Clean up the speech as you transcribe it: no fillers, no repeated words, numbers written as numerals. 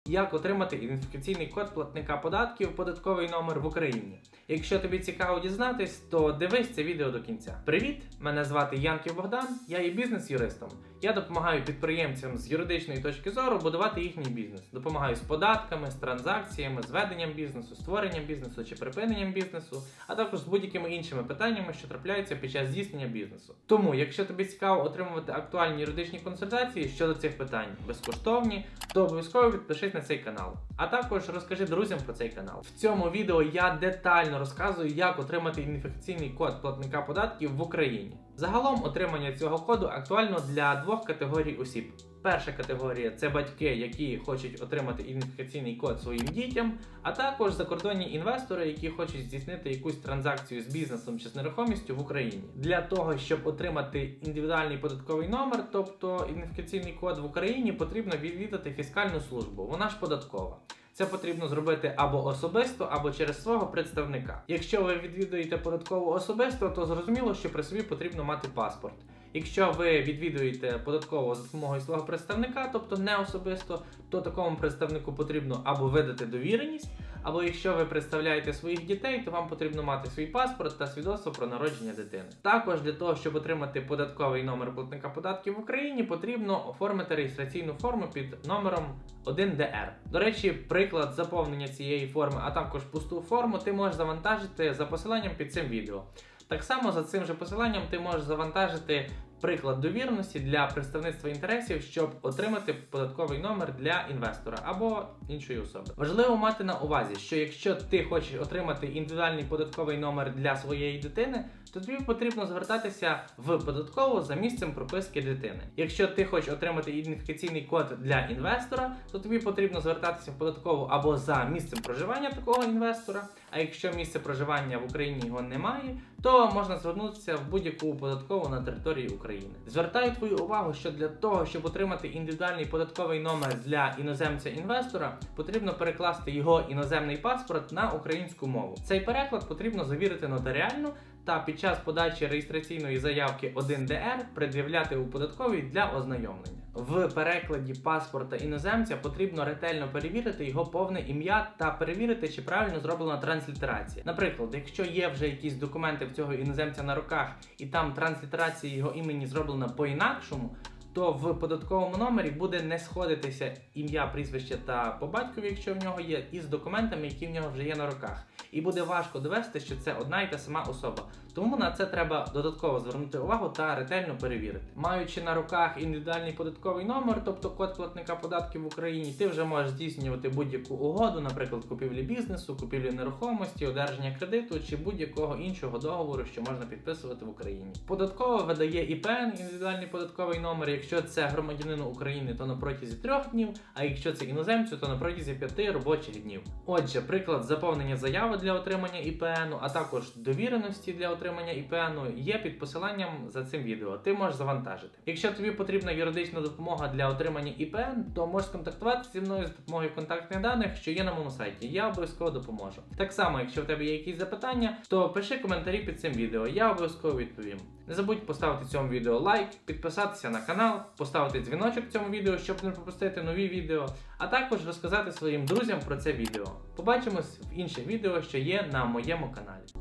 як отримати ідентифікаційний код платника податків, податковий номер в Україні. Якщо тобі цікаво дізнатись, то дивись це відео до кінця. Привіт! Мене звати Янків Богдан, я є бізнес-юристом. Я допомагаю підприємцям з юридичної точки зору будувати їхній бізнес. Допомагаю з податками, з транзакціями, з веденням бізнесу, створенням бізнесу чи припиненням бізнесу, а також з будь-якими іншими питаннями, що трапляються під час здійснення бізнесу. Тому, якщо тобі цікаво отримувати актуальні юридичні консультації щодо цих питань безкоштовні, то обов'язково підпишись на цей канал. А також розкажи друзям про цей канал. В цьому відео я детально розказую, як отримати ідентифікаційний код платника податків в Україні. Загалом отримання цього коду актуально для двох категорій осіб. Перша категорія – це батьки, які хочуть отримати ідентифікаційний код своїм дітям, а також закордонні інвестори, які хочуть здійснити якусь транзакцію з бізнесом чи з нерухомістю в Україні. Для того, щоб отримати індивідуальний податковий номер, тобто ідентифікаційний код в Україні, потрібно відвідати фіскальну службу, вона ж податкова. Це потрібно зробити або особисто, або через свого представника. Якщо ви відвідуєте податкову особисто, то зрозуміло, що при собі потрібно мати паспорт. Якщо ви відвідуєте податкову за допомогою свого представника, тобто не особисто, то такому представнику потрібно або видати довіреність, або якщо ви представляєте своїх дітей, то вам потрібно мати свій паспорт та свідоцтво про народження дитини. Також для того, щоб отримати податковий номер платника податків в Україні, потрібно оформити реєстраційну форму під номером 1ДР. До речі, приклад заповнення цієї форми, а також пусту форму ти можеш завантажити за посиланням під цим відео. Так само за цим же посиланням ти можеш завантажити приклад довіреності для представництва інтересів, щоб отримати податковий номер для інвестора або іншої особи. Важливо мати на увазі, що якщо ти хочеш отримати індивідуальний податковий номер для своєї дитини, то тобі потрібно звертатися в податкову за місцем прописки дитини. Якщо ти хочеш отримати ідентифікаційний код для інвестора, то тобі потрібно звертатися в податкову або за місцем проживання такого інвестора, а якщо місце проживання в Україні його немає, то можна звернутися в будь-яку податкову на території України. Звертаю твою увагу, що для того, щоб отримати індивідуальний податковий номер для іноземця-інвестора, потрібно перекласти його іноземний паспорт на українську мову. Цей переклад потрібно завірити нотаріально та під час подачі реєстраційної заявки 1ДР пред'являти у податковій для ознайомлення. В перекладі паспорта іноземця потрібно ретельно перевірити його повне ім'я та перевірити, чи правильно зроблена транслітерація. Наприклад, якщо є вже якісь документи в цього іноземця на руках і там транслітерація його імені зроблена по-інакшому, то в податковому номері буде не сходитися ім'я, прізвище та по батькові, якщо в нього є, із документами, які в нього вже є на руках. І буде важко довести, що це одна і та сама особа. Тому на це треба додатково звернути увагу та ретельно перевірити. Маючи на руках індивідуальний податковий номер, тобто код платника податків в Україні, ти вже можеш здійснювати будь-яку угоду, наприклад, купівлі бізнесу, купівлі нерухомості, одержання кредиту чи будь-якого іншого договору, що можна підписувати в Україні. Податкова видає ІПН, індивідуальний податковий номер. Якщо це громадянину України, то на протязі 3 днів, а якщо це іноземцю, то на протязі 5 робочих днів. Отже, приклад заповнення заяви для отримання ІПН, а також довіреності для отримання ІПН є під посиланням за цим відео. Ти можеш завантажити. Якщо тобі потрібна юридична допомога для отримання ІПН, то можеш контактувати зі мною з допомогою контактних даних, що є на моєму сайті. Я обов'язково допоможу. Так само, якщо в тебе є якісь запитання, то пиши коментарі під цим відео, я обов'язково відповім. Не забудь поставити цьому відео лайк, підписатися на канал, поставити дзвіночок в цьому відео, щоб не пропустити нові відео, а також розказати своїм друзям про це відео. Побачимось в інших відео, що є на моєму каналі.